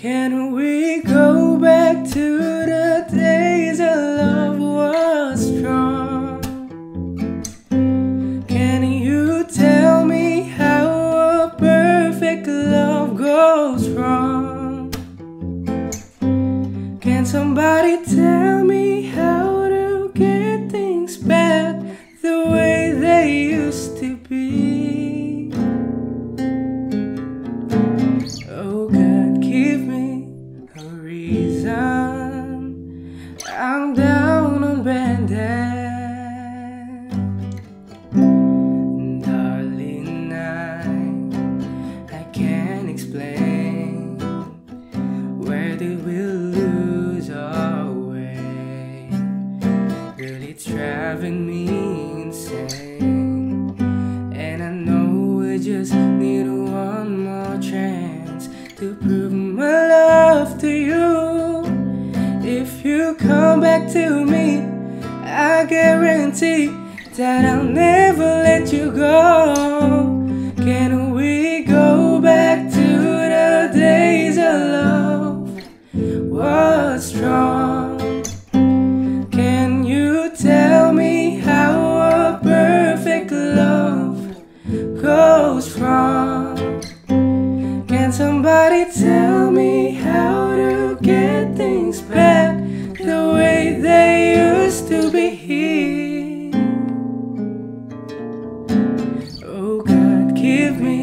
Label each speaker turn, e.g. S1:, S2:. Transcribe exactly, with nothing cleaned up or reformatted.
S1: Can we go back to the days our love was strong? Can you tell me how a perfect love goes wrong? Can somebody tell me how to get things back the way they used to be? Oh God, give me a reason. I'm down on bended, darling. I I can't explain. Where did we lose our way? Girl, it's driving me insane, and I know we just need one more chance to prove my love to you. If you come back to me, I guarantee that I'll never let you go. Can we go back to the days our love was strong? Can you tell me how a perfect love goes wrong? Can somebody tell me how to get things back the way they used to be? Oh God, give me